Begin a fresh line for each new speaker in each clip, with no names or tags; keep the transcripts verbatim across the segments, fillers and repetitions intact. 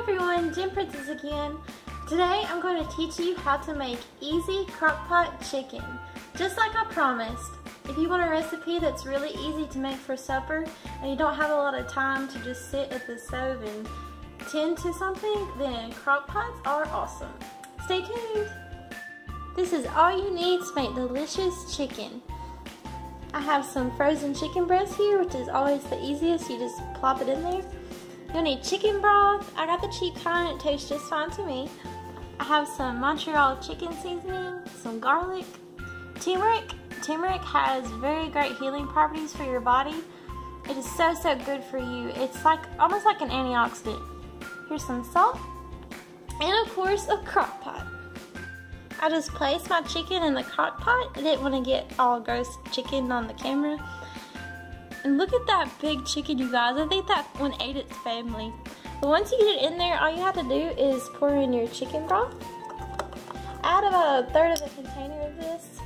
everyone, Gem Princess again. Today I'm going to teach you how to make easy crock-pot chicken, just like I promised. If you want a recipe that's really easy to make for supper and you don't have a lot of time to just sit at the stove and tend to something, then crock-pots are awesome. Stay tuned. This is all you need to make delicious chicken. I have some frozen chicken breast here, which is always the easiest. You just plop it in there. You'll need chicken broth. I got the cheap kind. It tastes just fine to me. I have some Montreal chicken seasoning, some garlic, turmeric. Turmeric has very great healing properties for your body. It is so, so good for you. It's like almost like an antioxidant. Here's some salt. And of course, a crock pot. I just placed my chicken in the crock pot. I didn't want to get all gross chicken on the camera. And look at that big chicken, you guys. I think that one ate its family. But once you get it in there, all you have to do is pour in your chicken broth. Add about a third of a container of this.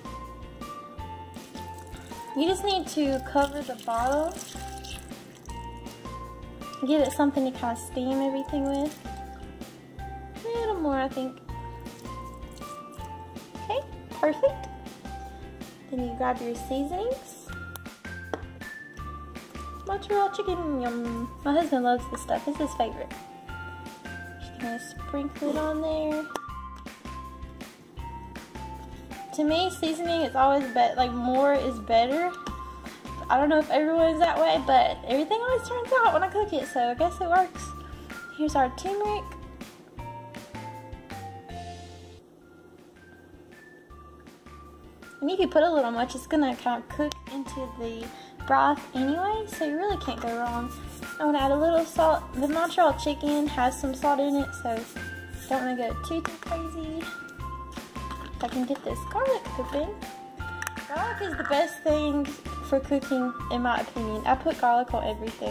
You just need to cover the bottle. Give it something to kind of steam everything with. A little more, I think. Okay, perfect. Then you grab your seasonings. Montreal chicken, yum. My husband loves this stuff. It's his favorite. Just gonna sprinkle it on there. To me, seasoning is always better. Like, more is better. I don't know if everyone's that way, but everything always turns out when I cook it, so I guess it works. Here's our turmeric. And you can put a little much. It's gonna kind of cook into the broth anyway, so you really can't go wrong. I'm gonna add a little salt. The Montreal chicken has some salt in it, so don't want to go too, too crazy. If I can get this garlic cooking. Garlic is the best thing for cooking, in my opinion. I put garlic on everything.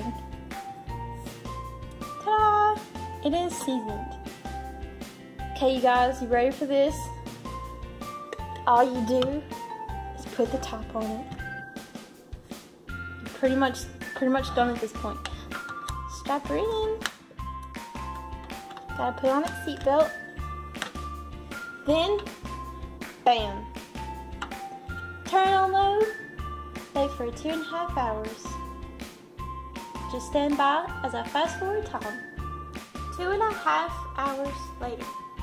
Ta-da! It is seasoned. Okay, you guys, you ready for this? All you do is put the top on it. You're pretty much, pretty much done at this point. Strap her in. Gotta put on its seatbelt. Then, bam. Turn on low. Bake for two and a half hours. Just stand by as I fast forward time. Two and a half hours later.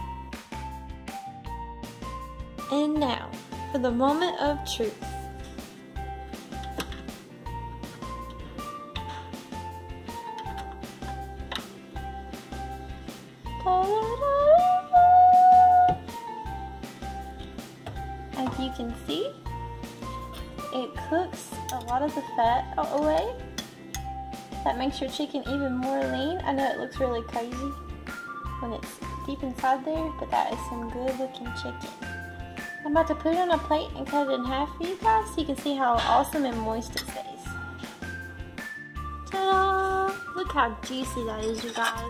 And now, for the moment of truth. As you can see, it cooks a lot of the fat away. That makes your chicken even more lean. I know it looks really crazy when it's deep inside there, but that is some good looking chicken. I'm about to put it on a plate and cut it in half for you guys so you can see how awesome and moist it stays. Ta-da! Look how juicy that is, you guys.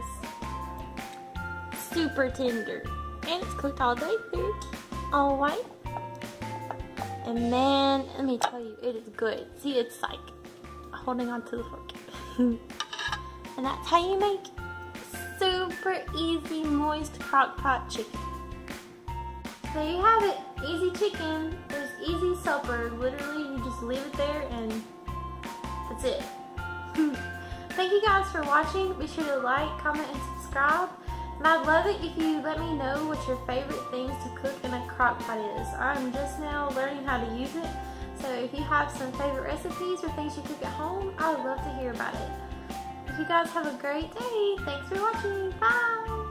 Super tender. And it's cooked all the way through. All white. And man, let me tell you, it is good. See, it's like holding on to the fork. And that's how you make super easy, moist crock pot chicken. There you have it. Easy chicken. There's easy supper. Literally, you just leave it there and that's it. Thank you guys for watching. Be sure to like, comment, and subscribe. And I'd love it if you let me know what your favorite things to cook in a crock pot is. I'm just now learning how to use it. So if you have some favorite recipes or things you cook at home, I would love to hear about it. If you guys have a great day. Thanks for watching. Bye.